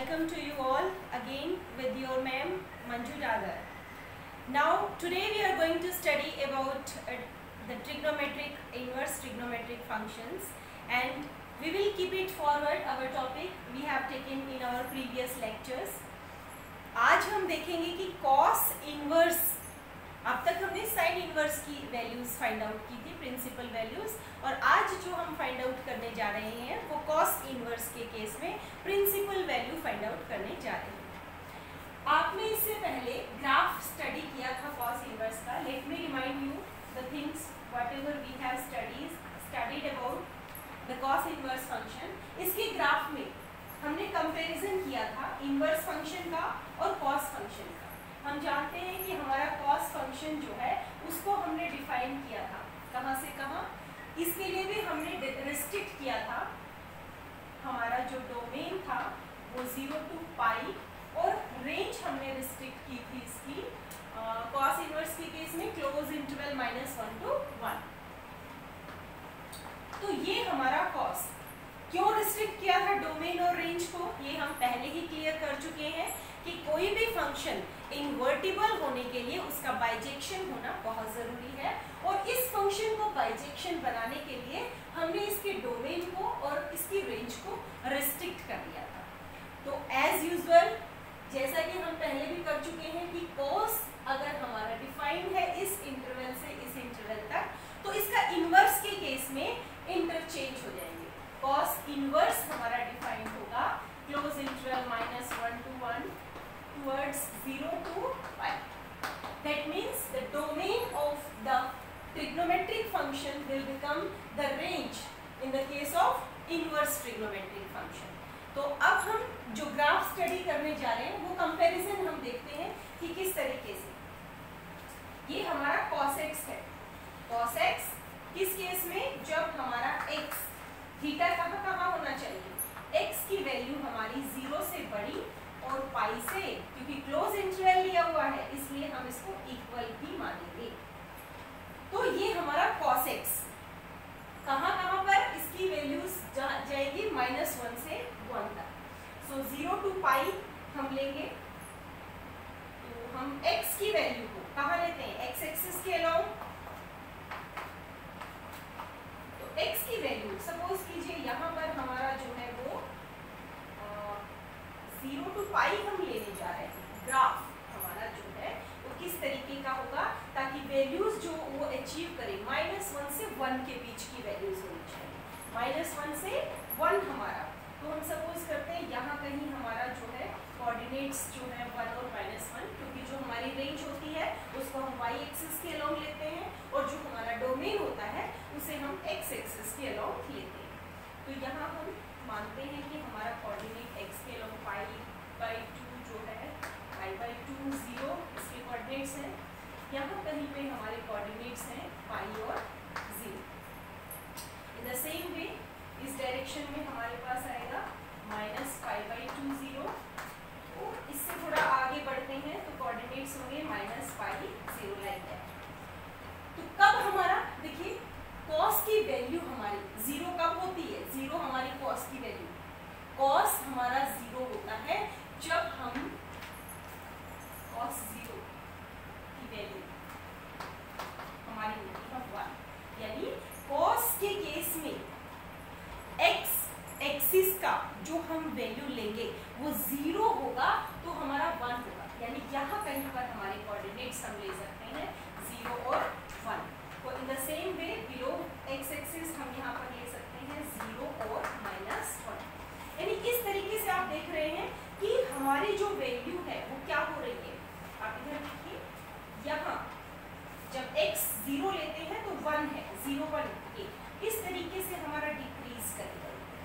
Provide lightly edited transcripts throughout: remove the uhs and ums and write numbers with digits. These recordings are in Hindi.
welcome to you all again with your ma'am Manju Dadar. Now today we are going to study about the trigonometric, inverse trigonometric functions, and we will keep it forward our topic we have taken in our previous lectures. आज हम देखेंगे कि cos inverse, अब तक हमने sin inverse की वैल्यूज फाइंड आउट की थी, प्रिंसिपल वैल्यूज, और आज जो हम फाइंड आउट करने जा रहे हैं वो cos इनवर्स के केस में प्रिंसिपल वैल्यू फाइंड आउट करने जा रहे हैं। आपने इससे पहले ग्राफ स्टडी किया था cos इनवर्स का। Let me remind you the things whatever we have studied about the cos inverse function. इसके ग्राफ में हमने कंपैरिजन किया था इनवर्स फंक्शन का और cos फंक्शन का। हम जानते हैं कि हमारा cos फंक्शन जो है उसको हमने डिफाइन किया था, कहाँ से कहाँ। इसके लिए भी हमने रिस्ट्रिक्ट किया था, हमारा जो डोमेन था वो 0 to पाई, और रेंज हमने रिस्ट्रिक्ट की थी इसकी cos इनवर्स के केस में क्लोज इंटरवल -1 to 1। तो ये हमारा cos क्यों रिस्ट्रिक्ट किया था डोमेन और रेंज को, ये हम पहले ही क्लियर कर चुके हैं कि कोई भी फंक्शन इन्वर्टिबल होने के लिए उसका बाइजेक्शन होना बहुत ज़रूरी है, और इस फंक्शन को बाइजेक्शन बनाने के लिए हमने इसके डोमेन को और इसकी रेंज को रिस्ट्रिक्ट कर दिया था। तो एज यूजुअल जैसा कि हम पहले भी कर चुके हैं कि cos अगर हमारा डिफाइंड है इस इंटरवल से इस इंटरवल तक, तो इसका इनवर्स के केस में इंटरचेंज हो जाएंगे। cos इनवर्स हमारा डिफाइंड होगा close interval -1 to 1 towards 0 to pi. That means the domain of the trigonometric function will become the range in the case of inverse trigonometric function. तो अब हम जो ग्राफ स्टडी करने जा रहे हैं वो कंपैरिजन हम देखते हैं कि किस तरीके से। ये हमारा cos x है। cos x किस केस में, जब हमारा x थीटा कहाँ कहाँ होना चाहिए, x की वैल्यू हमारी 0 से बड़ी और पाई से, क्योंकि क्लोज इंटरवल लिया हुआ है इसलिए हम इसको इक्वल ही मानेंगे। तो ये हमारा cos x कहाँ कहाँ पर इसकी वैल्यूज जाएगी -1 से 1 तक। सो 0 to पाई हम लेंगे, तो हम x की वैल्यू को कहाँ लेते हैं, x एक्सिस के अलाउंग। तो x की वैल्यू सपोज कीजिए यहाँ पर हमारा जो है वो 0 to पाई हम लेने जा रहे हैं। ग्राफ हमारा जो है वो किस तरीके का होगा ताकि वैल्यूज जो वो अचीव करें -1 से 1 के बीच की वैल्यूज होनी चाहिए। -1 से 1 हमारा, तो हम सपोज करते हैं यहाँ कहीं हमारा जो है कोऑर्डिनेट्स जो है 1 और -1, क्योंकि जो हमारी रेंज होती है उसको हम y एक्सिस के अलाउंग लेते हैं, और जो हमारा डोमेन होता है उसे हम x एक्सिस के अलाउंग लेते हैं। तो यहाँ हम मानते हैं कि हमारा कोऑर्डिनेट x के अलाउंग π/2 जो है π/2 0 इसके कोऑर्डिनेट्स हैं। यहाँ कहीं पे हमारे कोऑर्डिनेट्स हैं पाई और 0। इन द सेम वे इस डायरेक्शन में हमारे पास आएगा -π/2 0। तो इससे थोड़ा आगे बढ़ते हैं तो कोऑर्डिनेट्स होंगे -π 0 लाइक दैट। तो कब हमारा देखिए cos की वैल्यू हमारी 0 कब होती है, 0 हमारी cos की वैल्यू, cos हमारा 0 होता है जब हम cos 0 की वैल्यू हमारी होती है 1, यानी cos के केस में x एक्सिस का जो हम वैल्यू लेंगे वो 0 होगा तो हमारा 1 होगा, यानी यहाँ कहीं पर हमारे कोऑर्डिनेट्स हम ले सकते हैं 0 और 1। तो in the same way below x axis हम यहाँ पर ले सकते हैं 0 और -1। यानी इस तरीके से आप देख रहे हैं कि हमारी जो वैल्यू है वो क्या हो रही है। आप इधर देखिए, यहाँ जब x 0 लेते हैं तो 1 है, 0 1 1, इस तरीके से हमारा डिक्रीज करेगा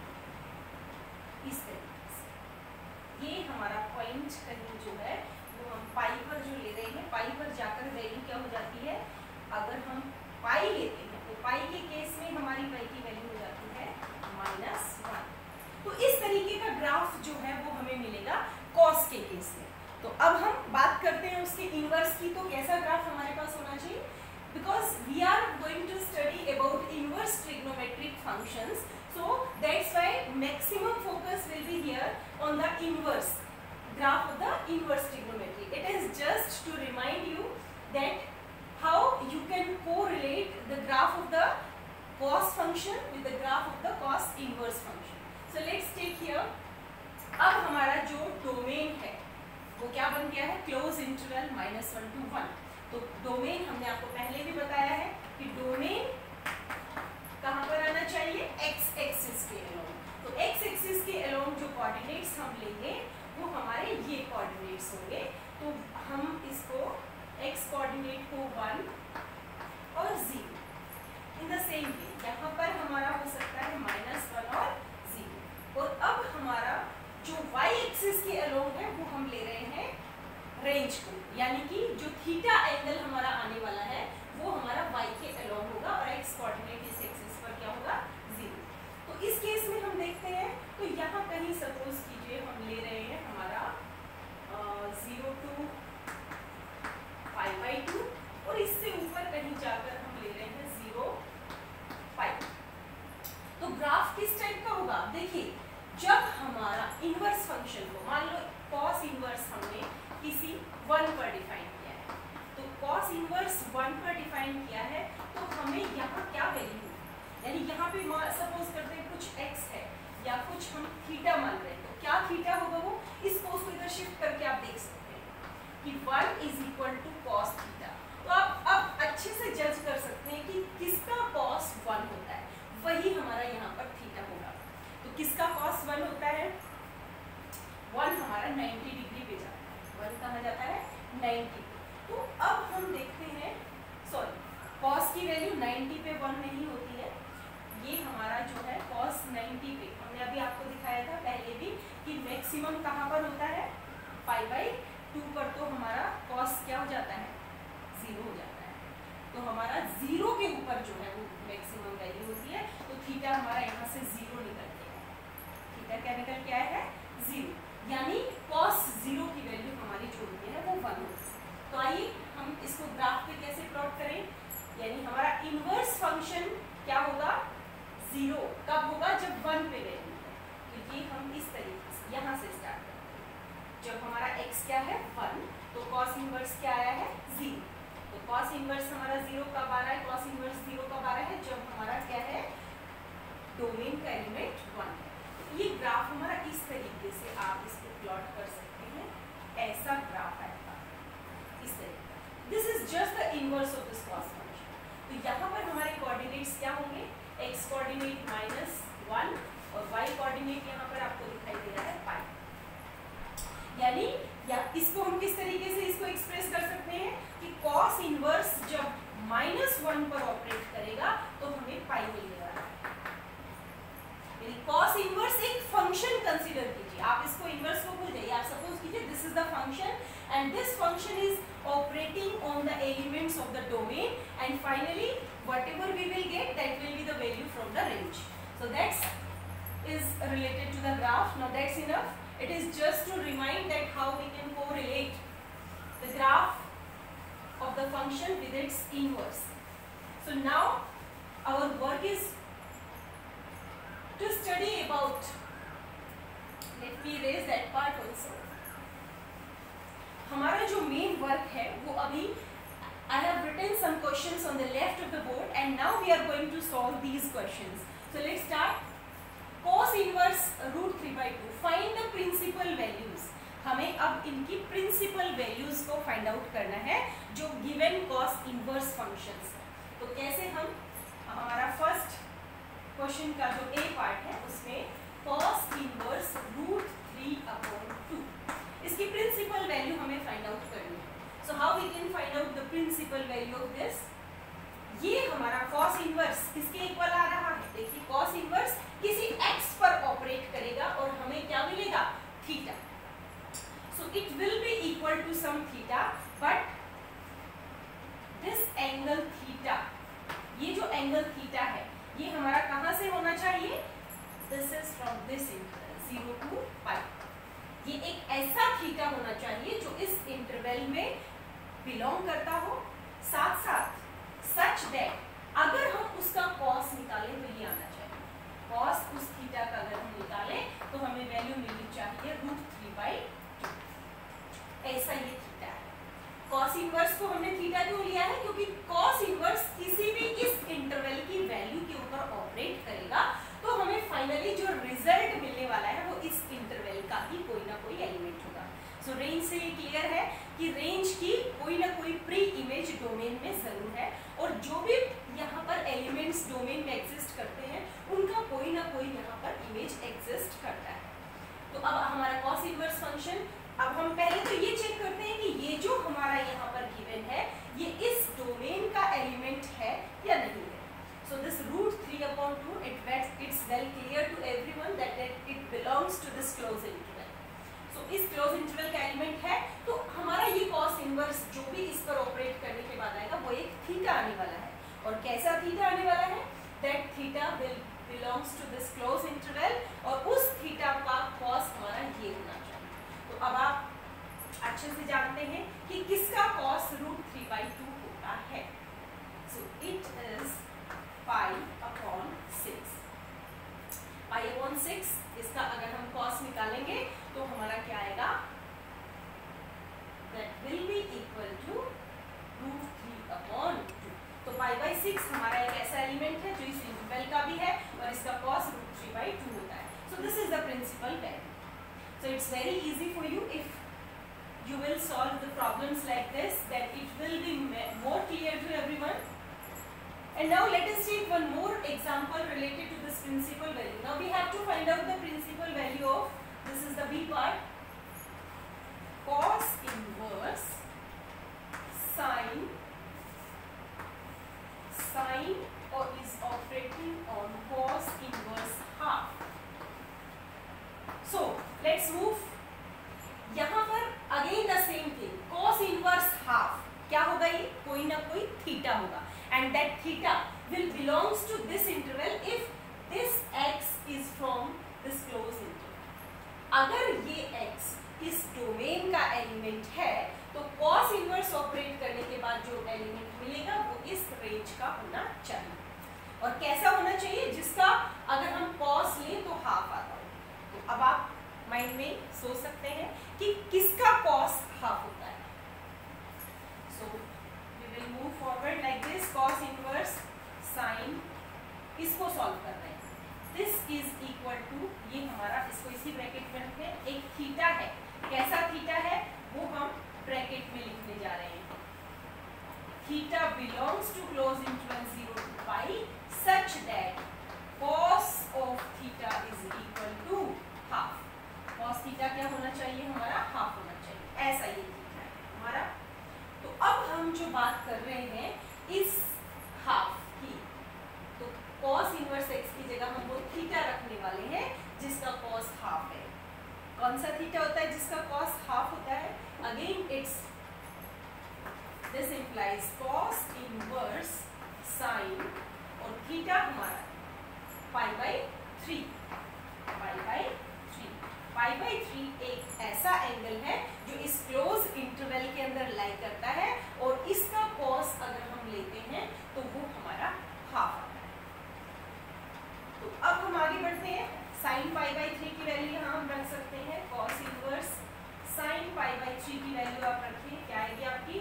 इस तरीके से। ये हमारा पॉइंट कहीं जो है वो हम पाई पर जो ले रहे हैं, पाई पर जाकर वैल्यू क्या हो जाती है, अगर हम पाई लेते हैं तो पाई के केस में हमारी पाई की वैल्यू हो जाती है -1। तो इस तरीके का ग्राफ जो है वो हमें मिलेगा cos के केस में। तो अब हम बात करते हैं उसके इनवर्स की, तो कैसा ग्राफ हमारे पास होना चाहिए, because we are going to study about inverse trigonometric functions, so that's why maximum focus will be here on the inverse, graph of the inverse trigonometry. It is just to remind you that how you can correlate the graph of the cos function with the graph of the cos inverse function. So let's take here, अब हमारा जो डोमेन है वो क्या बन गया है, क्लोज इंटरवल -1 to 1. तो डोमेन हमने आपको पहले भी बताया है कि डोमेन कहाँ पर आना चाहिए, x एक्सिस के अलोंग. तो x एक्सिस के अलोंग जो कोऑर्डिनेट्स हम लेंगे वो हमारे ये कोऑर्डिनेट्स होंगे. तो हम इसको x कोऑर्डिनेट को 1 और 0. इन द सेम वे यहाँ पर हमारा हो सकता है -1 और 0. और अब हमारा जो y एक्सिस के अलोंग है वो हम ले रहे हैं रेंज को, यानी कि जो थीटा एंगल हमारा आने वाला है वो हमारा y के अलोंग होगा और x कोऑर्डिनेट इस एक्सिस पर क्या होगा, 0. तो इस केस में हम देखते हैं, तो यहाँ कहीं सपोज कीजिए हम ले रहे हैं हमारा 0 to π/2 और इससे ऊपर कहीं जाकर हम ले रहे हैं 0 π. तो ग्राफ किस टाइप का होगा, देखिए जब हमारा इनवर्स फंक्शन को, मान लो cos इनवर्स हमने किसी 1 पर डिफाइन किया है, तो cos इनवर्स 1 पर डिफाइन किया है, तो हमें यहाँ क्या वैल्यू, यानी यहाँ पे सपोज करते हैं कुछ x है या कुछ हम थीटा मान रहे हैं, तो क्या थीटा होगा वो, इस cos को इधर शिफ्ट करके आप देख सकते हैं कि 1 is equal to cos theta. तो आप अब अच्छे से जज कर सकते हैं कि किसका cos 1 होता है, वही हमारा यहाँ पर थीटा होगा. तो किसका cos 1 होता है, 1 हमारा 90 डिग्री पे जाता है, 1 कहाँ जाता है, 90. तो अब हम देखते हैं, सॉरी cos की वैल्यू 90 पे 1 नहीं होती है, ये हमारा जो है cos 90 पे, हमने अभी आपको दिखाया था पहले भी कि मैक्सिमम कहाँ पर होता है, π/2 पर. तो हमारा cos क्या हो जाता है, 0 हो जाता है. तो हमारा 0 के ऊपर जो है वो मैक्सिमम वैल्यू होती है. तो थीटा हमारा यहाँ से 0 निकल के है, थीटा क्या निकल के आया है, 0. यानी cos 0 की वैल्यू हमारी जो होती है वो 1 होती है. तो आइए हम इसको ग्राफ पे कैसे प्लॉट करें, यानी हमारा इनवर्स फंक्शन क्या होगा, 0 कब होगा, जब 1 पे वैल्यू है. तो ये हम इस तरीके से यहाँ से स्टार्ट करते हैं. जब हमारा x क्या है 1, तो cos इनवर्स क्या आया है, 0. तो cos इनवर्स हमारा 0 कब आ रहा है, cos इनवर्स 0 कब आ रहा है, जब हमारा क्या है, डोमेन का एलिमेंट 1 है. ये ग्राफ हमारा इस तरीके से आप इसको प्लॉट कर सकते हैं, ऐसा ग्राफ आएगा इस तरीके. This is just the inverse of this cos function. तो यहाँ पर हमारे कोऑर्डिनेट्स क्या होंगे, x कोऑर्डिनेट -1 और y कोऑर्डिनेट यहाँ पर आपको दिखाई दे रहा है π. यानी या इसको हम किस तरीके से इसको एक्सप्रेस कर सकते हैं कि cos इनवर्स जब -1 पर ऑपरेट करेगा तो हमें π मिलने वाला है. यानी cos इनवर्स एक फंक्शन कंसीडर कीजिए, आप इसको इनवर्स को भूल जाइए. आप सपोज कीजिए this is the function and this function is operating on the elements of the domain and finally whatever we will get, that will be the value from the range. So that's is related to the graph. Now that's enough. It is just to remind that how we can correlate the graph of the function with its inverse. So now our work is to study about, let me erase that part also. हमारा जो मेन वर्क है वो अभी I have written some questions on the left of the board and now we are going to solve these questions. So let's start. Cos inverse √3/2. Find the principal values. हमें अब इनकी प्रिंसिपल वैल्यूज को फाइंड आउट करना है जो गिवन cos इनवर्स फंक्शंस है. तो कैसे हम, हमारा फर्स्ट क्वेश्चन का जो ए पार्ट है उसमें cos इनवर्स √3/2, इसकी प्रिंसिपल वैल्यू हमें फाइंड आउट करनी है. So how we can find out the principal value of this? ये हमारा cos इनवर्स किसके इक्वल आ रहा है, देखिए cos इनवर्स किसी x पर ऑपरेट करेगा और हमें क्या मिलेगा, theta. So it will be equal to some theta, but this angle theta, ये जो एंगल थीटा है ये हमारा कहाँ से होना चाहिए, this is from this interval 0 to π. ये एक ऐसा थीटा होना चाहिए जो इस इंटरवल में बिलोंग करता हो, साथ साथ सच दैट अगर हम उसका cos निकालें तो ये आना चाहिए. cos उस थीटा का अगर हम निकालें तो हमें वैल्यू मिलनी चाहिए √3/2. कॉस इनवर्स को हमने थीटा क्यों लिया है, क्योंकि कॉस इनवर्स किसी भी इस इंटरवल की वैल्यू के ऊपर ऑपरेट करेगा, तो हमें फाइनली जो रिजल्ट मिलने वाला है वो इस इंटरवल का ही कोई ना कोई एलिमेंट होगा। सो रेंज से ये क्लियर है कि रेंज की कोई ना कोई प्री इमेज डोमेन में जरूर है, और जो भी यहाँ पर एलिमेंट्स डोमेन में एग्जिस्ट करते हैं उनका कोई ना कोई यहाँ पर इमेज एग्जिस्ट करता है। तो अब हमारा कॉस इनवर्स फंक्शन, अब हम पहले तो ये चेक करते हैं कि ये जो हमारा यहाँ पर गिवन है ये इस डोमेन का एलिमेंट है या नहीं है। So this root 3/2 it's well clear to everyone that it belongs to this closed interval. So इस closed interval का एलिमेंट है, तो हमारा ये cos इनवर्स जो भी इस पर ऑपरेट करने के बाद आएगा वो एक थीटा आने वाला है, और कैसा थीटा आने वाला है, that theta will belongs to this closed interval, और उस थीटा का cos हमारा ये होना चाहिए। तो अब आप अच्छे से जानते हैं कि किसका cos √3/2 होता है। So it is π/6। π/6 इसका अगर हम cos निकालेंगे तो हमारा क्या आएगा, that will be equal to √3/2। तो π/6 हमारा एक ऐसा एलिमेंट है जो इस इंटरवल का भी है और इसका cos √3/2 होता है। So this is the principal value. So it's very easy for you if you will solve the problems like this, that it will be more clear to everyone. And now let us take one more example related to this principal value. Now we have to find out the principal value of, this is the B part, cos inverse sine or is operating on cos inverse half. So let's move. यहाँ पर again the same thing, cos inverse half क्या होगा, ये कोई ना कोई थीटा होगा, and that theta will belongs to this interval if this x is from this closed interval। अगर ये x इस डोमेन का एलिमेंट है तो cos इनवर्स ऑपरेट करने के बाद जो एलिमेंट मिलेगा वो इस रेंज का होना चाहिए, और कैसा होना चाहिए, जिसका अगर हम cos लें तो हाफ आता हो। तो अब आप माइंड में सोच सकते हैं कि किसका cos हाफ होता है। So we will move forward like this, cos inverse sine, इसको सॉल्व कर रहे हैं। This is equal to, ये हमारा, इसको इसी ब्रैकेट में रखते हैं, एक थीटा है, कैसा थीटा है वो हम ब्रैकेट में लिखने जा रहे हैं। Theta belongs to closed interval 0 to pi such that cos of theta is equal to half। cos theta क्या होना चाहिए, हमारा हाफ होना चाहिए, ऐसा ये थीटा है हमारा। तो अब हम जो बात कर रहे हैं इस हाफ की, तो cos इनवर्स x की जगह हम वो थीटा रखने वाले हैं जिसका cos हाफ है। कौन सा थीटा होता है जिसका cos हाफ होता है, again it's this implies cos inverse sine, और थीटा हमारा π/3। π/3 एक ऐसा एंगल है जो इस क्लोज इंटरवल के अंदर लाई करता है, और इसका cos अगर हम लेते हैं तो वो हमारा हाफ आता है। तो अब हम आगे बढ़ते हैं, sin π/3 की वैल्यू यहाँ हम रख सकते हैं, cos इनवर्स sin π/3 की वैल्यू आप रखिए, क्या आएगी आपकी,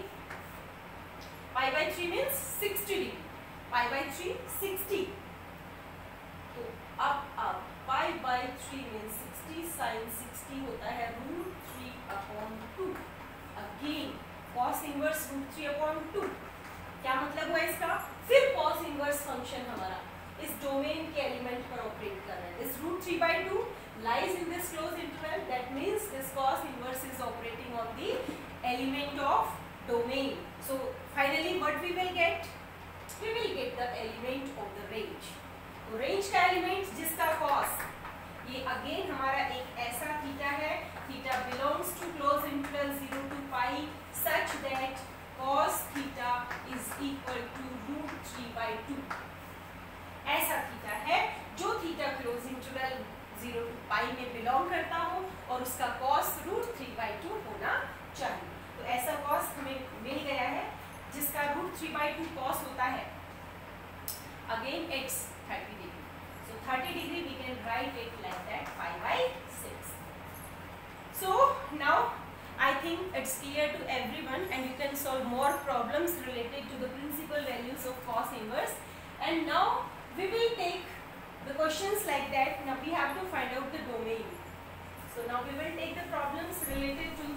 π/3 मीन्स 60 डिग्री, π/3 60। तो अब π/3 मीन्स 60 sin 60 होता है √3/2। अगेन cos इनवर्स √3/2, क्या मतलब हुआ इसका, फिर cos इनवर्स फंक्शन हमारा इस डोमेन के एलिमेंट पर ऑपरेट कर रहा है। This √3/2 lies in this closed interval, that means this cos inverse is operating on the element of domain. So finally what we will get, we will get the element of the range। तो रेंज का एलिमेंट जिसका cos, ये अगेन हमारा एक ऐसा थीटा है, theta belongs to close interval 0 to pi such that cos theta is equal to √3/2। ऐसा थीटा है जो theta close interval 0 to pi में बिलोंग करता हो और उसका cos √3/2 होना चाहिए। तो ऐसा cos हमें मिल गया है जिसका √3/2 cos होता है, again x 30 degree. So 30 degree we can write it like that, π/6। So now I think it's clear to everyone and you can solve more problems related to the principal values of cos inverse. And now we will take the questions like that. Now we have to find out the domain. So now we will take the problems related to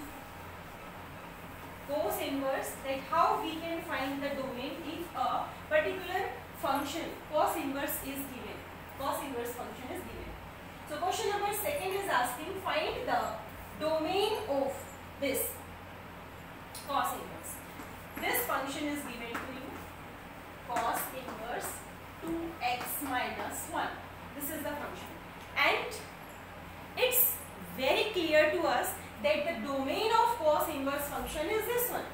cos inverse, that how we can find the domain if a particular function cos inverse is given. Cos inverse function is given. So question number 2 is asking find the domain of this cos inverse. This function is given to you, cos inverse 2x minus 1. This is the function, and it's very clear to us that the domain of cos inverse function is this one,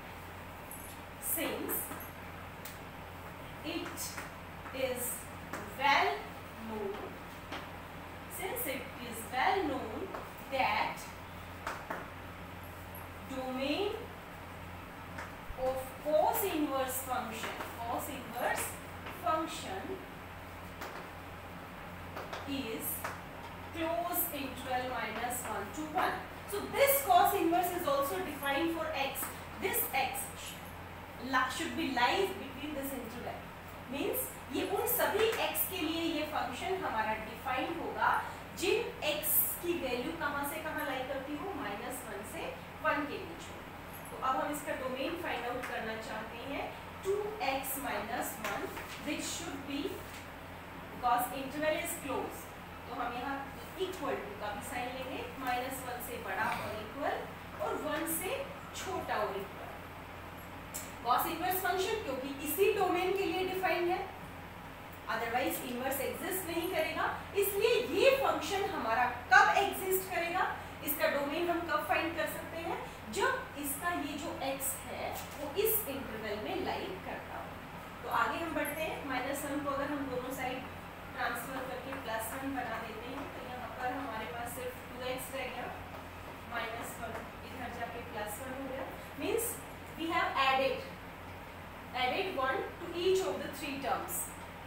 since it is well known, that domain of cos inverse function is closed interval minus 1 to 1. So this cos inverse is also defined for x. This x should be lies between this interval. Means ये उन सभी x के लिए ये फंक्शन हमारा डिफाइन होगा जिन x की वैल्यू कहाँ से कहाँ लाई करती हो, -1 से 1 के बीच में. तो अब हम इसका डोमेन फाइंड आउट करना चाहते हैं 2x minus 1 which should be, because interval is closed, तो हम यहाँ इक्वल टू का भी साइन लेंगे, -1 से बड़ा और इक्वल और 1 से छोटा और इक्वल. cos इनवर्स फंक्शन क्योंकि इसी डोमेन के लिए डिफाइंड है, अदरवाइज इनवर्स एग्जिस्ट नहीं करेगा. इसलिए ये फंक्शन हमारा कब एग्जिस्ट करेगा, इसका डोमेन हम कब फाइंड कर सकते हैं, जब इसका ये जो x है वो इस इंटरवल में लाई करता हो. तो आगे हम बढ़ते हैं. -1 को अगर हम दोनों साइड ट्रांसफर करके +1 बना देते हैं तो यहाँ पर हमारे पास सिर्फ 2x रह गया, -1 इधर जाके +1 हो गया. Means we have added 1 to each of the 3 terms.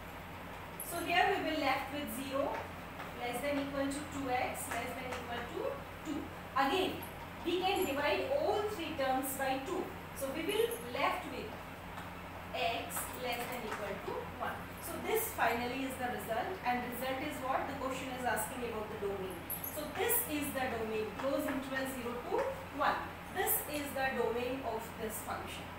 So here we will left with 0 less than equal to 2x less than equal to 2. Again we can divide all 3 terms by 2. So we will left with x less than equal to 1. So this finally is the result, and result is what the question is asking about the domain. So this is the domain, close interval 0 to 1. This is the domain of this function.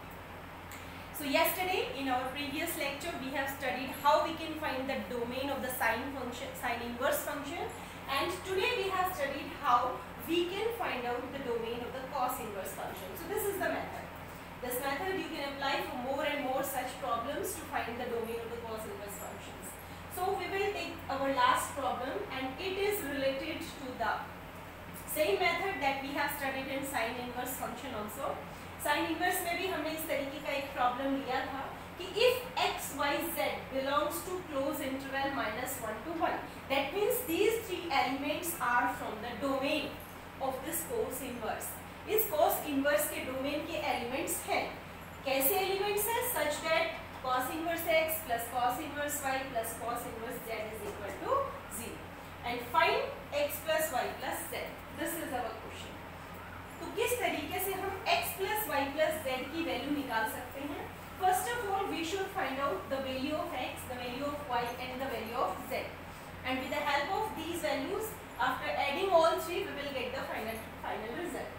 So yesterday in our previous lecture we have studied how we can find the domain of the sine inverse function, and today we have studied how we can find out the domain of the cos inverse function. So this is the method. This method you can apply for more and more such problems to find the domain of the cos inverse functions. So we will take our last problem, and it is related to the same method that we have studied in sine inverse function also. Sine inverse में भी हमने इस तरीके का एक प्रॉब्लम लिया था कि if x y z belongs to closed interval -1 to 1, that means these 3 elements are from the domain of this cos inverse. इस cos inverse के डोमेन के एलिमेंट्स हैं. कैसे एलिमेंट्स हैं? Such that cos inverse x plus cos inverse y plus cos inverse z is equal to 0, and find x plus y plus z. This is our question. तो किस तरीके से हम x plus y plus z की वैल्यू निकाल सकते हैं? First of all we should find out the value of x, the value of y and the value of z, and with the help of these values after adding all 3 we will get the final result.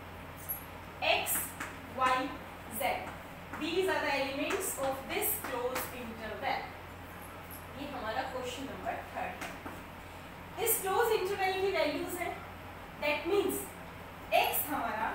x y z, these are the elements of this closed interval. ये हमारा क्वेश्चन नंबर 3 है. इस क्लोज इंटरवल की वैल्यूज है, दैट मीन्स x हमारा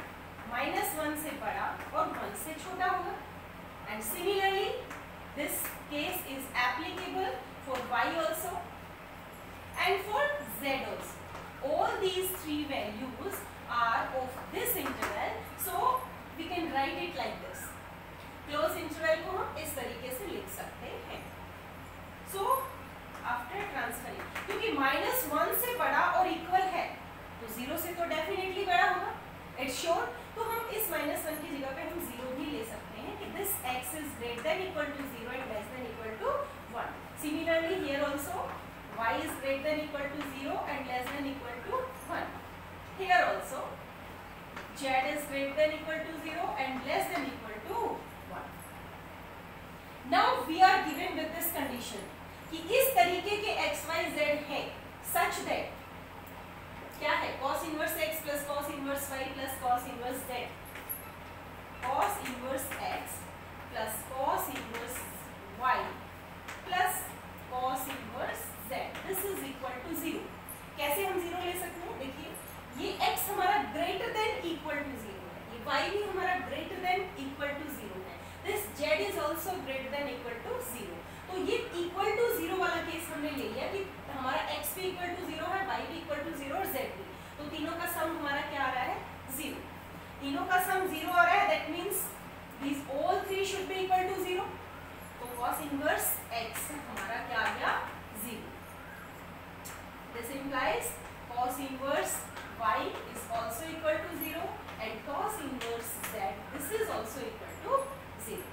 -1 से बड़ा और 1 से छोटा होगा, and similarly this case is applicable for y also and for z also. All these 3 values are of this interval, so we can write it like this. Close interval को हम इस तरीके से लिख सकते हैं. So after transferring, क्योंकि -1 से बड़ा और इक्वल है तो 0 से तो डेफिनेटली बड़ा होगा, इट्स श्योर. तो हम इस -1 की जगह पे हम 0 भी ले सकते हैं कि this x is greater than equal to 0 and less than equal to 1. Similarly here also y is greater than equal to 0 and less than equal to 1. Here also z is greater than equal to 0 and less than equal to 1. Now we are given with this condition कि इस तरीके के x y z है such that क्या है cos inverse x plus cos inverse y plus cos inverse z, cos inverse x plus cos inverse y plus cos inverse z, this is equal to 0. कैसे हम 0 ले सकते हैं? देखिए ये x हमारा ग्रेटर देन इक्वल टू 0 है, ये y भी हमारा ग्रेटर देन इक्वल टू 0 है, this z is also greater than equal to 0. तो ये इक्वल टू 0 वाला केस हमने ले लिया कि हमारा x भी इक्वल टू 0 है, y भी इक्वल टू 0 और z भी, तो तीनों का सम हमारा क्या आ रहा है? 0. तीनों का सम 0 आ रहा है, that means these all three should be equal to 0. तो cos inverse x हमारा क्या आ गया? 0. This implies cos inverse y is also equal to 0 and cos inverse z this is also equal to 0.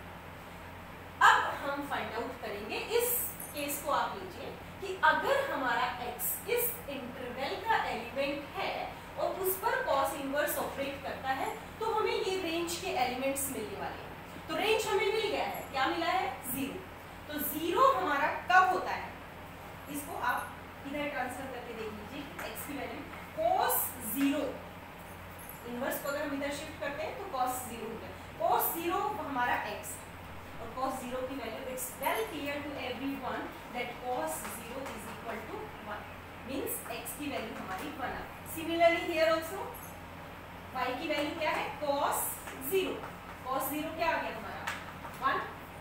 अब हम फाइंड आउट करेंगे इस केस को, आप लीजिए कि अगर हमारा x इस इंटरवल का एलिमेंट है और उस पर cos इनवर्स ऑपरेट करता है तो हमें ये रेंज के एलिमेंट्स मिलने वाले हैं. तो रेंज हमें मिल गया है, क्या मिला है? 0. तो 0 हमारा कब होता है? इसको आप इधर ट्रांसफर करके देख लीजिए, x की वैल्यू cos 0 इनवर्स को अगर हम इधर शिफ्ट करते हैं तो cos 0 हो गया. cos 0 हमारा x और cos 0 की value, it's well clear to everyone that cos 0 is equal to 1 means x की वैल्यू हमारी 1 है. सिमिलरली हियर आल्सो y की वैल्यू क्या है? cos 0. cos 0 क्या आ गया हमारा?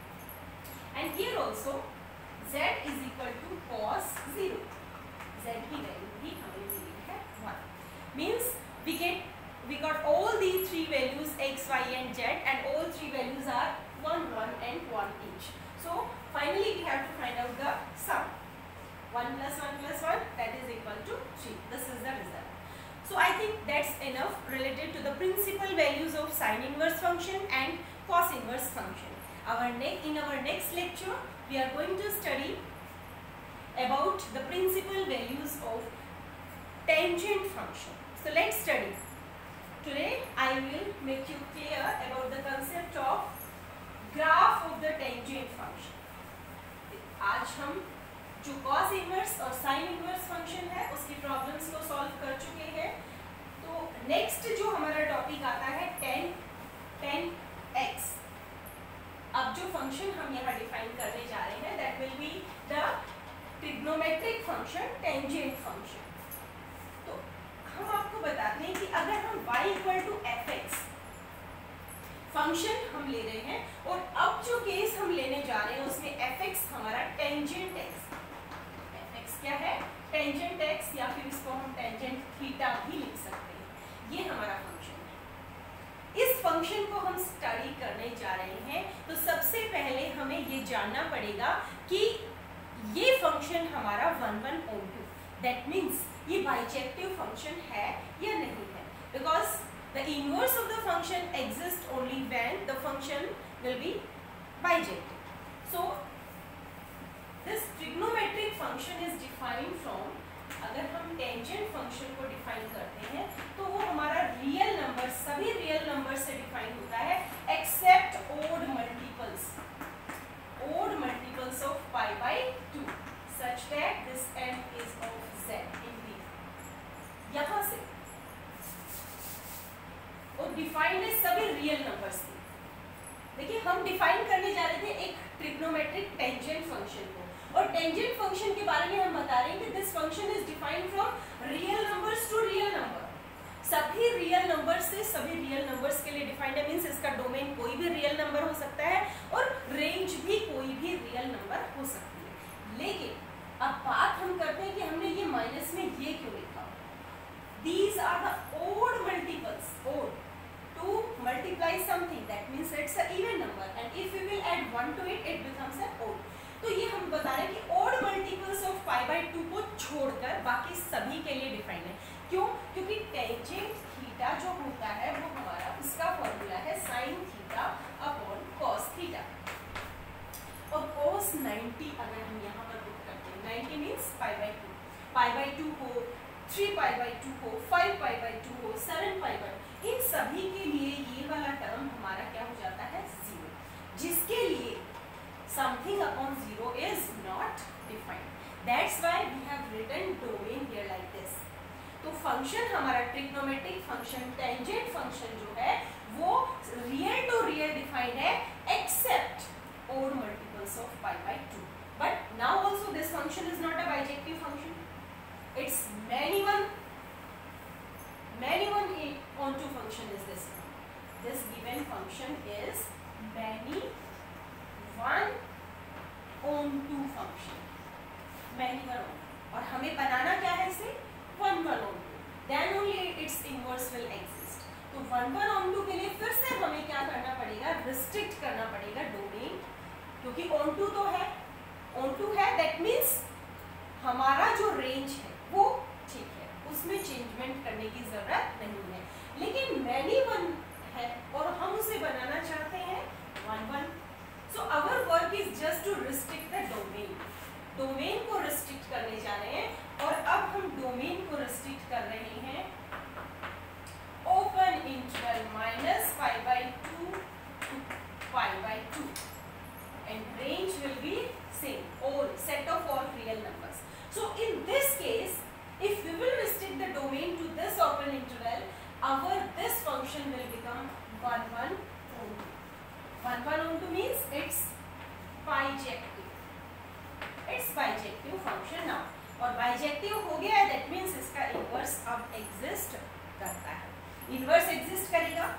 1. And here also z is equal to cos 0. z की वैल्यू भी हमें मिली है 1. Means we got all these three values x, y and z and all three values are 1, 1 and 1 each. So finally we have to find out the sum. 1 plus 1 plus 1 that is equal to 3. This is the result. So I think that's enough related to the principal values of sine inverse function and cos inverse function. In our next lecture we are going to study about the principal values of tangent function. So let's study. Today I will make you clear about the concept of graph of the tangent function. आज हम जो cos inverse और sin inverse function है उसकी प्रॉब्लम्स को सॉल्व कर चुके हैं. तो नेक्स्ट जो हमारा टॉपिक आता है tan x. अब जो फंक्शन हम यहाँ डिफाइन करने जा रहे हैं that will be the trigonometric function tangent function. तो हम आपको बताते हैं कि अगर हम y equal to fx function हम ले रहे हैं और अब जो केस हम लेने जा रहे हैं उसमें fx हमारा टेंजेंट x. fx क्या है? टेंजेंट x, या फिर इसको हम टेंजेंट थीटा भी लिख सकते हैं. ये हमारा फंक्शन है. इस फंक्शन को हम स्टडी करने जा रहे हैं तो सबसे पहले हमें ये जानना पड़ेगा कि ये फंक्शन हमारा 1, 1 on 2. दैट मीन्स ये बाइजेक्टिव फंक्शन है या नहीं है, because the inverse of the function exists only when the function will be bijective. So this trigonometric function is defined from, अगर हम tangent function को डिफाइन करते हैं तो वो हमारा रियल नंबर, सभी रियल नंबर से डिफाइन होता है except odd multiples of pi by 2 such that this n is of z in V. यहाँ से और डिफाइंड है सभी रियल नंबर्स की. देखिए हम डिफाइन करने जा रहे थे एक ट्रिग्नोमेट्रिक टेंजेंट फंक्शन को, और टेंजेंट फंक्शन के बारे में हम बता रहे हैं कि this function is defined from real numbers to real number. सभी रियल नंबर्स से सभी रियल नंबर्स के लिए डिफाइंड है. मींस इसका डोमेन कोई भी रियल नंबर हो सकता है और रेंज भी कोई भी रियल नंबर हो सकती है. लेकिन अब बात हम करते हैं कि हमने ये माइनस में ये क्यों लिखा. These are the odd multiples. Odd. To multiply something that means it's an even number, and if we will add 1 to it, it becomes an odd. तो ये हम बता रहे हैं कि odd multiples of pi by 2 को छोड़कर बाकी सभी के लिए डिफाइन है. क्यों? क्योंकि टेंजेंट थीटा जो होता है वो हमारा, उसका फॉर्मूला है sin theta upon cos theta. और cos 90 अगर हम यहाँ पर पुट करते हैं, 90 मीन्स pi by 2 हो, 3 पाई बाई 2 हो, 5 पाई बाई 2 हो, 7 पाई बाई, इन सभी के लिए ये वाला टर्म हमारा क्या हो जाता है, 0, जिसके लिए something upon 0 is not defined. That's why we have written domain here like this. तो फंक्शन हमारा ट्रिग्नोमेट्रिक फंक्शन, टेंजेंट फंक्शन जो है वो रियल टू रियल डिफाइंड है एक्सेप्ट और multiples of pi by 2. But now also this function is not a bijective function. It's many one onto function is this one. This given function is many one onto function. Many one onto. और हमें बनाना क्या है इसे, 1 1 onto. Then only its inverse will exist. तो 1 1 onto के लिए फिर से हमें क्या करना पड़ेगा, रिस्ट्रिक्ट करना पड़ेगा डोमेन, क्योंकि onto तो है, onto है, that means हमारा जो रेंज है वो ठीक है, उसमें चेंजमेंट करने की जरूरत नहीं है. लेकिन मैनी वन है और हम उसे बनाना चाहते हैं 1 1. So our work is just to restrict the domain. Domain को रिस्ट्रिक्ट करने जा रहे हैं, और अब हम डोमेन को रिस्ट्रिक्ट कर रहे हैं open interval minus pi by 2 to pi by 2, and range will be same, all set of all real numbers. So in this case, if we will restrict the domain to this open interval, our this function will become 1 1 onto. 1 1 onto means it's bijective. It's bijective function now. और bijective हो गया है, that means इसका inverse अब exist करता है. Inverse exist करेगा.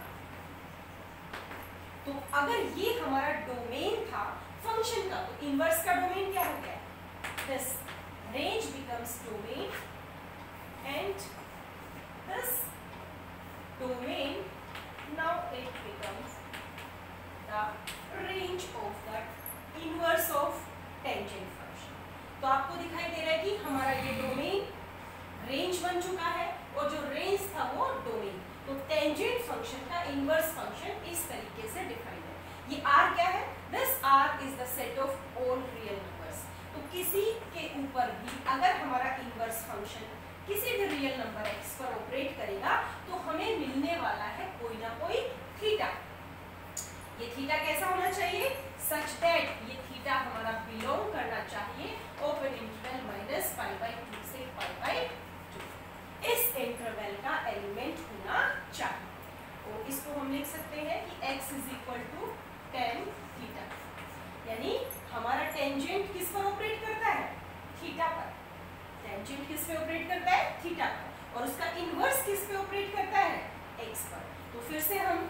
तो अगर ये हमारा डोमेन था फंक्शन का, तो इनवर्स का डोमेन क्या हो गया, this range becomes domain, and this domain now it becomes the range of the inverse of tangent function. तो आपको दिखाई दे रहा है कि हमारा ये डोमेन रेंज बन चुका है, और जो रेंज था वो डोमेन. तो टेंजेंट फंक्शन का इनवर्स फंक्शन इस तरीके से डिफाइंड है. ये R क्या है, this R is the set of all real numbers. तो किसी के ऊपर भी अगर हमारा इनवर्स फंक्शन किसी भी रियल नंबर x पर ऑपरेट करेगा, तो हमें मिलने वाला है कोई ना कोई थीटा. ये थीटा कैसा होना चाहिए, सच दैट ये थीटा हमारा बिलोंग करना चाहिए open interval minus pi by 2 से पाई बाई 2. इस इंटरवल का एलिमेंट होना चाहिए. तो इसको हम लिख सकते हैं कि x is equal to tan theta, यानी हमारा टेंजेंट किस पर ऑपरेट करता है, थीटा पर. टेंजेंट किस पे ऑपरेट करता है, थीटा पर, और उसका इनवर्स किस पे ऑपरेट करता है, x पर. तो फिर से हम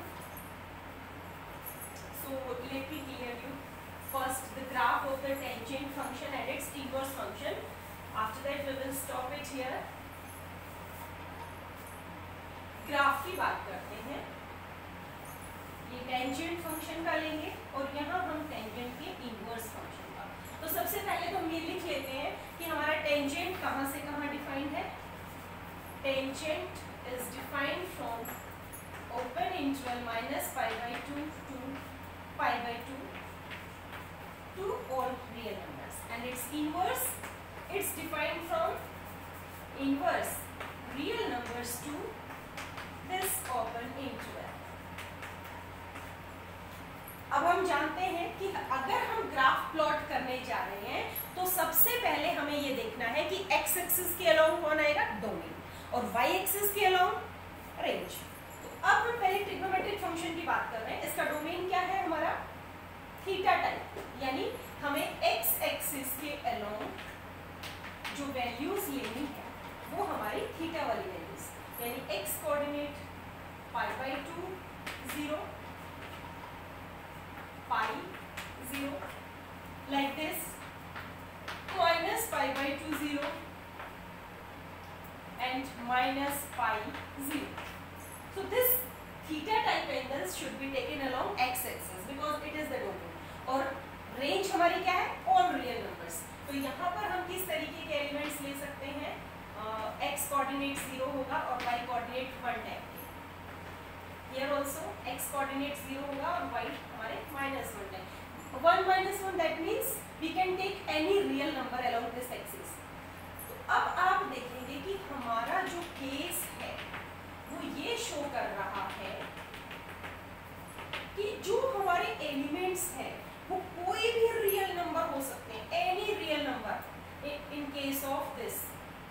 so let me clear you first the graph of the tangent function and its inverse function. After that we will stop it here. Graph की बात करते हैं. ये टेंजेंट फंक्शन का लेंगे और यहाँ हम टेंजेंट के इनवर्स फंक्शन का. तो सबसे पहले तो हम ये लिख लेते हैं कि हमारा टेंजेंट कहाँ से कहाँ डिफाइंड है. Tangent is defined from open interval minus pi by 2 to pi by 2 to all real numbers, and its inverse its defined from inverse real numbers to this open interval. अब हम जानते हैं कि अगर हम ग्राफ प्लॉट करने जा रहे हैं, तो सबसे पहले हमें ये देखना है कि x एक्सिस के अलोंग कौन आएगा, डोमेन, और y एक्सिस के अलोंग रेंज. तो अब हम पहले ट्रिग्नोमेट्रिक फंक्शन की बात कर रहे हैं. इसका डोमेन क्या है हमारा, थीटा टाइप, यानी हमें x एक्सिस के अलोंग जो वैल्यूज लेनी है वो हमारी थीटा वाली वैल्यूज, यानी x coordinate pi by 2 0 pi 0 like this, minus pi by 2 0 and minus pi 0. So this theta type angles should be taken along x axis because it is the domain. और रेंज हमारी क्या है, ऑल रियल नंबर्स. तो यहाँ पर हम किस तरीके के एलिमेंट्स ले सकते हैं, x कोऑर्डिनेट 0 होगा और y कोऑर्डिनेट 1 टाइप के. Here also x coordinate 0 होगा और y हमारे -1 है. 1 minus 1 that means we can take any real number along this axis. तो अब आप देखेंगे करेंगे कि हमारा जो केस है वो ये शो कर रहा है कि जो हमारे एलिमेंट्स हैं वो कोई भी रियल नंबर हो सकते हैं, any real number in case of this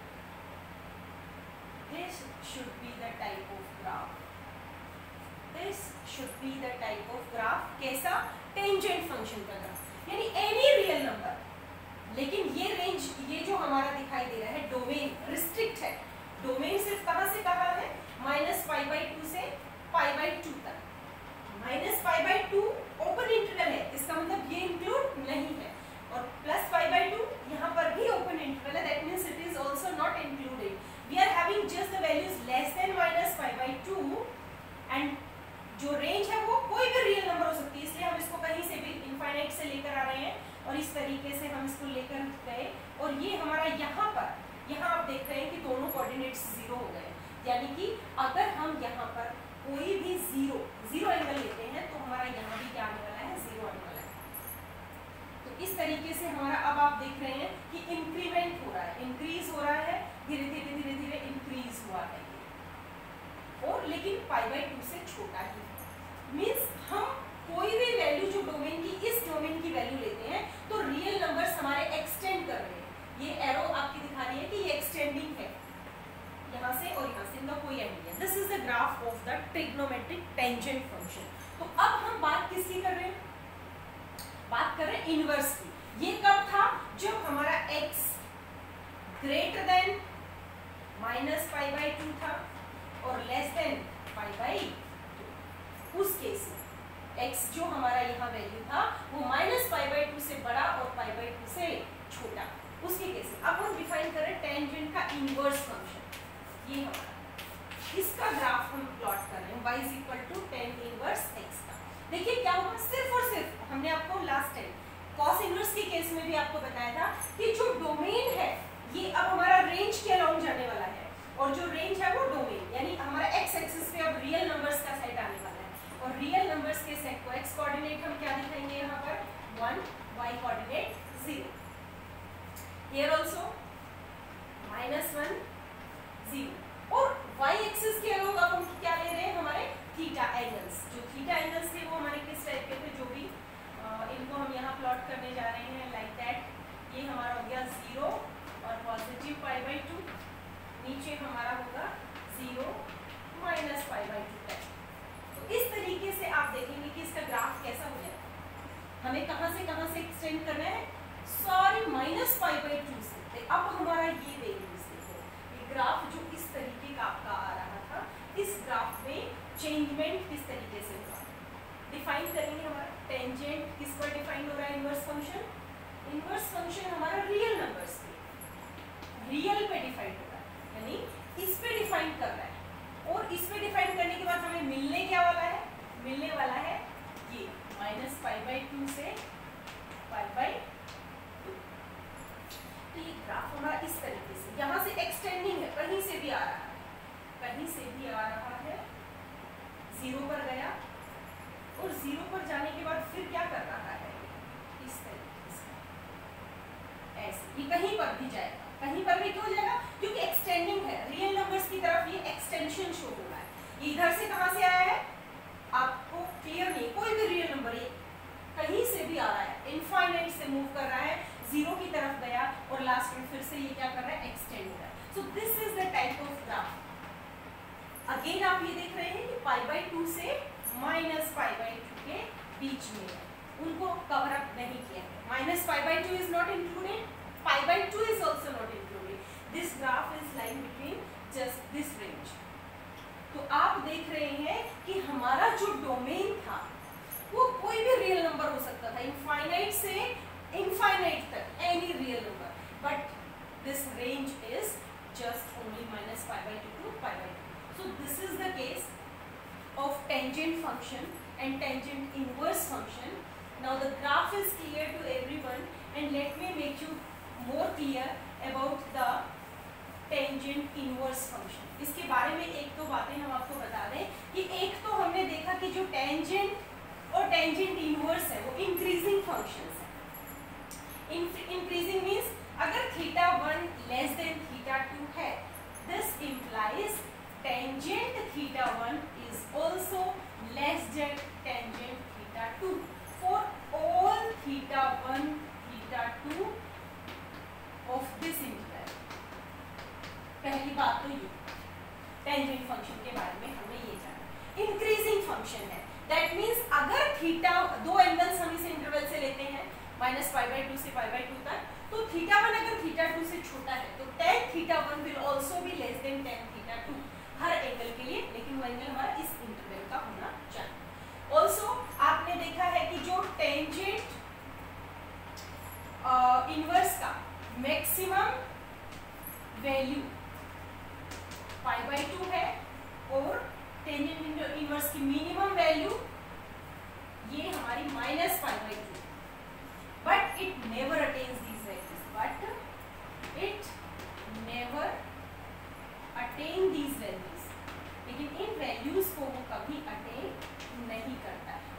should be the type of graph. This should be the type of graph. कैसा? टेंजेंट फंक्शन का ग्राफ, यानी एनी रियल नंबर, लेकिन ये रेंज, ये जो हमारा दिखाई दे रहा है डोमेन रिस्ट्रिक्ट है। डोमेन सिर्फ कहां से कहां है? -π/2 से π/2 तक। -π/2 ओपन इंटरवल है, इसका मतलब ये इंक्लूड नहीं है, और +π/2 यहाँ पर भी ओपन इंटरवल है, that means it is also not included. We are having just the values less than -π/2 and जो रेंज है वो कोई भी रियल नंबर हो सकती है, इसलिए हम इसको कहीं से भी इनफाइनाइट से लेकर आ रहे हैं और इस तरीके से हम इसको लेकर गए, और ये हमारा यहाँ पर, यहाँ आप देख रहे हैं कि दोनों कोऑर्डिनेट्स 0 हो गए, यानी कि अगर हम यहाँ पर कोई भी जीरो एंगल लेते हैं तो हमारा यहाँ भी क्या आने वाला है? 0 आने वाला है। तो इस तरीके से हमारा, अब आप देख रहे हैं कि इंक्रीमेंट हो रहा है, इंक्रीज हो रहा है, धीरे धीरे इंक्रीज हुआ है, और लेकिन π/2 से छोटा ही। मींस हम कोई भी वैल्यू जो डोमेन की, इस डोमेन की वैल्यू लेते हैं तो रियल नंबर्स हमारे एक्सटेंड कर रहे हैं। ये एरो आपकी दिखा रही है कि ये एक्सटेंडिंग है, यहाँ से और यहाँ से, इनका कोई एंड नहीं है। This is the graph of the trigonometric tangent function. तो अब हम बात किसकी कर रहे हैं? बात कर रहे हैं इनवर्स की। ये कब था? जब हमारा x ग्रेटर देन -π/2 था और लेस देन π/2। उस केस में x जो हमारा यहाँ वैल्यू था वो -π/2 से बड़ा और π/2 से छोटा, उसके केस में। अब हम डिफाइन करें टेंजेंट का इनवर्स फंक्शन, ये हमारा, इसका ग्राफ हम प्लॉट कर रहे हैं y = tan इनवर्स x का। देखिए क्या होगा, सिर्फ और सिर्फ हमने आपको लास्ट टाइम cos इनवर्स के केस में भी आपको बताया था कि जो डोमेन है ये अब हमारा रेंज के अलाउंग जाने वाला है, और जो रेंज है वो डोमेन, यानी हमारा x एक्सिस पे अब रियल नंबर्स का सेट आने वाला है, और रियल नंबर्स के सेट को x कोऑर्डिनेट हम क्या दिखाएंगे यहाँ पर? 1, y कोऑर्डिनेट 0, हियर आल्सो -1 0, और y एक्सिस के अलाउंग अब हम क्या ले रहे हैं? हमारे थीटा एंगल्स। जो थीटा एंगल्स थे वो हमारे किस टाइप के थे? जो भी इनको हम यहाँ प्लॉट करने जा रहे हैं लाइक दैट। ये हमारा हो गया 0 और पॉजिटिव π/2, नीचे हमारा होगा 0 -π/2 तक। तो इस तरीके से आप देखेंगे कि इसका ग्राफ कैसा हो जाएगा। हमें कहां से एक्सटेंड करना है? सॉरी, -π/2 से। अब हमारा ये वैल्यूज देखो, ये ग्राफ जो इस तरीके का आपका आ रहा था, इस ग्राफ में चेंजमेंट किस तरीके से होगा? डिफाइन करेंगे हमारा टेंजेंट किस पर डिफाइन हो रहा है? Inverse function. इनवर्स फंक्शन हमारा रियल नंबर्स पे, रियल पे डिफाइन हो रहा है, यानी इस पे डिफाइन कर रहा है, और इस पे डिफाइन करने के बाद हमें मिलने क्या वाला है? मिलने वाला है ये -π/2 से π/2। तो ये ग्राफ हमारा इस तरीके से, यहाँ से एक्सटेंडिंग है, कहीं से भी आ रहा है, कहीं से भी आ रहा है, 0 पर गया, और 0 पर जाने के बाद फिर क्या कर रहा है? इस तरीके से, ऐसे। ये कहीं पर भी जाएगा, कहीं पर भी क्यों जाएगा? क्योंकि एक्सटेंडिंग है, रियल नंबर्स की तरफ ये एक्सटेंशन शो हो रहा है। ये इधर से कहां से आया है? आपको क्लियर नहीं, कोई भी रियल नंबर ये कहीं से भी आ रहा है, इनफाइनाइट से मूव कर रहा है, 0 की तरफ गया, और लास्ट में फिर से ये क्या कर रहा है? एक्सटेंड हो रहा है। So this is the type of graph. Again आप ये देख रहे हैं कि π/2 से -π/2 के बीच में है, उनको कवर अप नहीं किया है। -π/2 is not included, π/2 is also not included. This graph is lying between just this range. तो आप देख रहे हैं कि हमारा जो डोमेन था वो कोई भी रियल नंबर हो सकता था, इनफाइनाइट से इनफाइनाइट तक, any real number, but this range is just only -π/2 to π/2. So this is the case of tangent function and tangent inverse function. Now the graph is clear to everyone, and let me make you more clear about the tangent inverse function. इसके बारे में एक दो बातें हम आपको बता दें कि एक तो हमने देखा कि जो tangent और tangent inverse है वो increasing functions है. Increasing means अगर थीटा 1 लेस देन थीटा 2 है, this implies tangent theta 1 is also less than tangent theta 2 for all theta 1 theta 2 of this integral. पहली बात तो ये टेंजेंट फंक्शन के बारे में हमें ये जाना। इंक्रीजिंग फंक्शन है, दैट मीन्स अगर थीटा, दो एंगल्स हम इस इंटरवल से लेते हैं -π/2 से π/2 तक, तो थीटा 1 अगर थीटा 2 से छोटा है तो tan theta 1 will also be less than tan theta 2 हर एंगल के लिए, लेकिन वो एंगल हमारा इस इंटरवल का होना चाहिए। ऑल्सो आपने देखा है कि जो टेंजेंट इनवर्स का मैक्सिमम वैल्यू π/2 है और टेंजेंट इनवर्स की मिनिमम वैल्यू ये हमारी -π/2, but it never attains these values, but it never attain these values, लेकिन इन वैल्यूज को वो कभी अटेन नहीं करता है,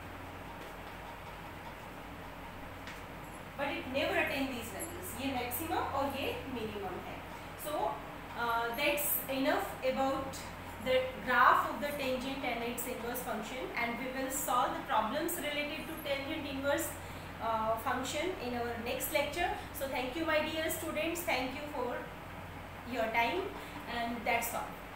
but it never attain these values. ये मैक्सिमम और ये मिनिमम है। सो that's enough about the graph of the tangent and its inverse function, and we will solve the problems related to tangent inverse function in our next lecture. So thank you my dear students, thank you for your time, and that's all.